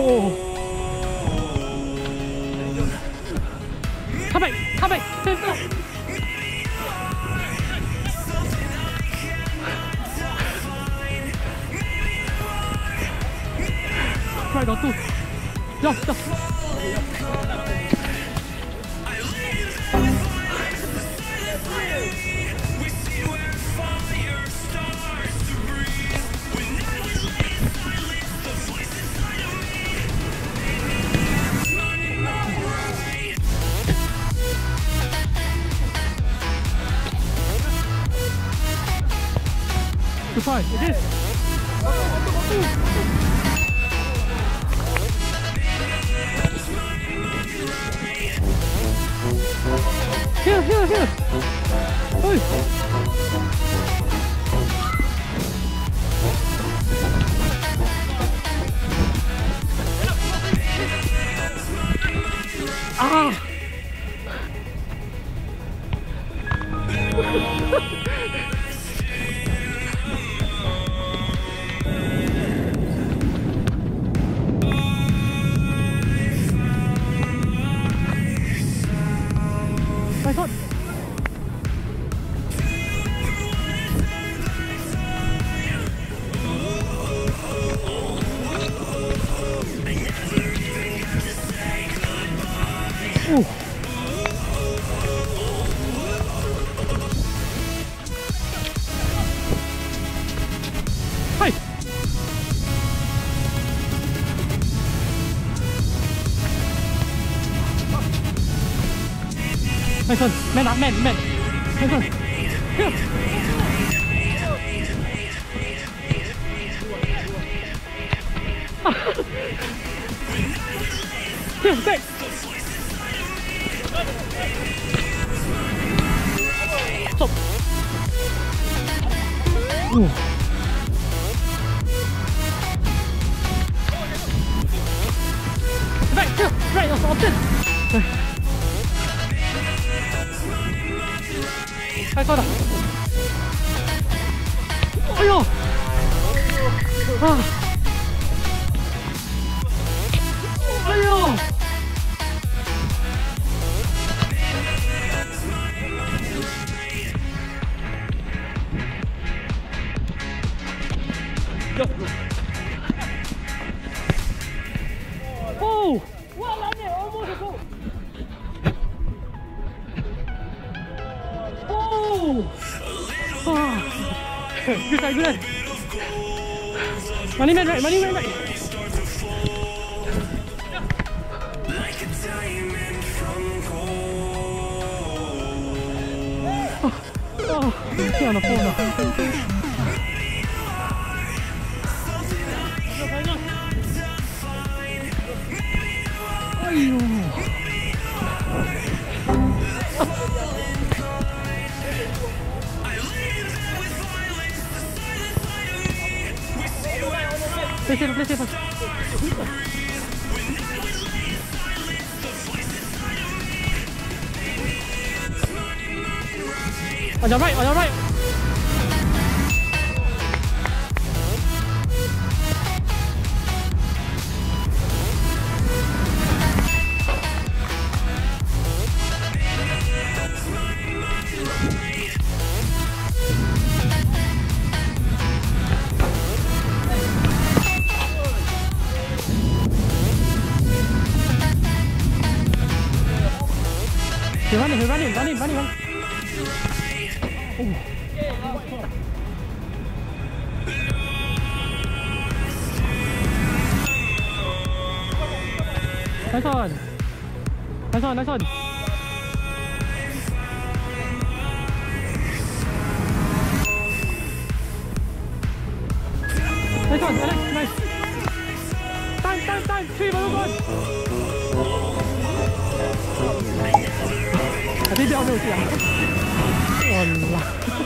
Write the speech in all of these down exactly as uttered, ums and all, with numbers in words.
Oh. Come back, come back. Right, got two. Jump, jump. Too far, it is. Here, here, here. Oi. Ah. My God. Ooh. Hi. Nice one. Man up, man, man. Nice one. Here. Here, back. Stop. Ooh. Back, here, right, that's option. Hai con à? Ôi dồi. À. Ôi dồi. Oh! Well, I did almost a goal. Oh! Ah. Good guy, good guy. Money man right, money man right. Oh, oh, he's on the phone now. Ayyo. Play safe, play safe. On your right, on your right. He's running, he's running, running, running, running. Oh. Nice one. Nice one, nice one. Nice one, Alex, nice. Time, time, time. Three, one, one. I think they're on the way. Wallah.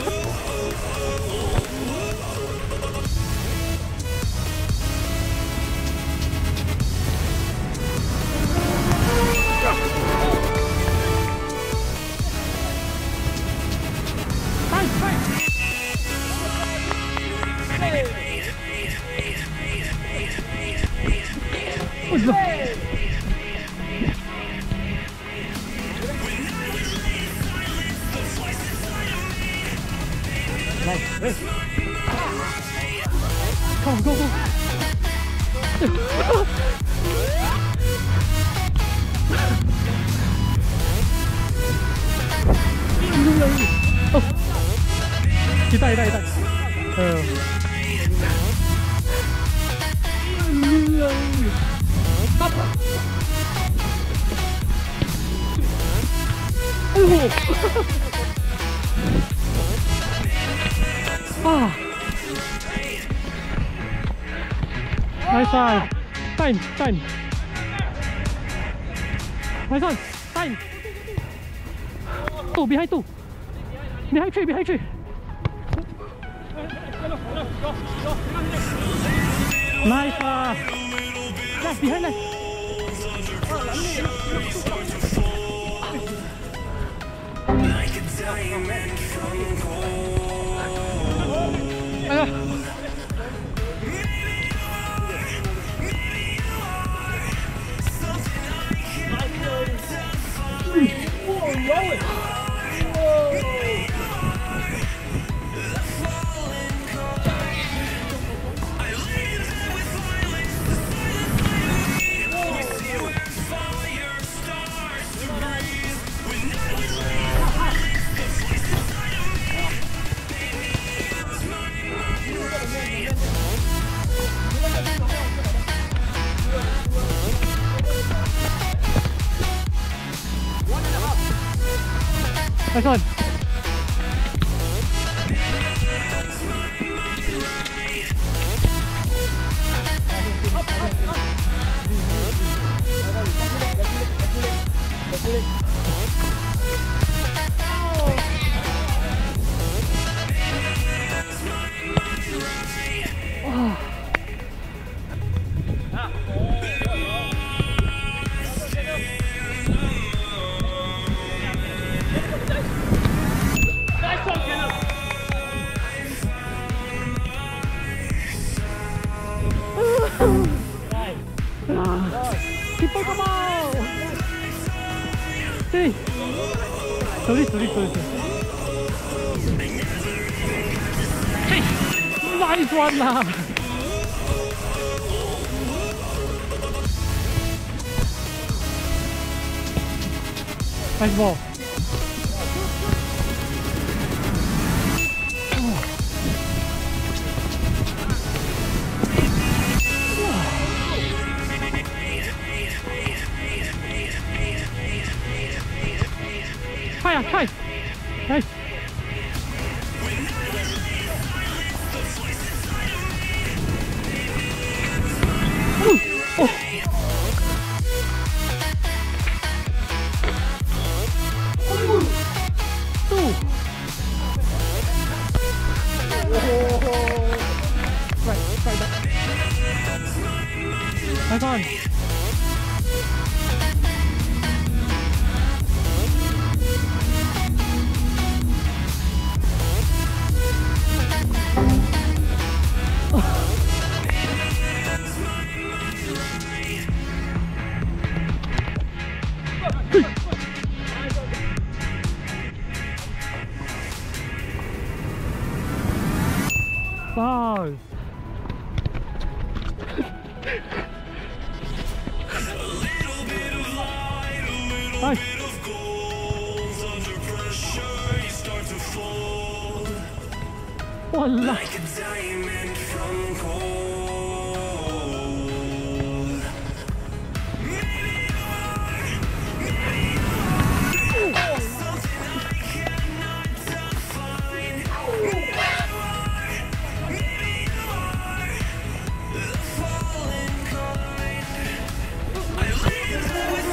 Fight, fight. Oh, go, go. Oh. Kita, kita, kita. Uh. Stop. Oh. Ah. Nice one. Time, time. Nice one. Time. Two, behind two. Behind three, behind three. Nice one. Left, behind left. Like a diamond from gold. Uh. Nice one. Keeper, come on! Hey! Sorry, sorry, sorry. Hey! Nice one lah! Nice ball. Try, try. Nice. Ooh. Oh. Two. Right, try that. Nice on. Nice. Nice. Wallah. Like a diamond from gold. Maybe you are, maybe you are something I cannot define. Maybe you are, maybe you are the fallen kind. I live with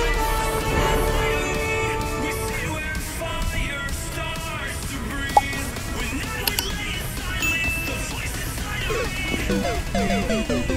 fire. We see where fire starts to breathe. When I would lay in silence, the voice inside of me.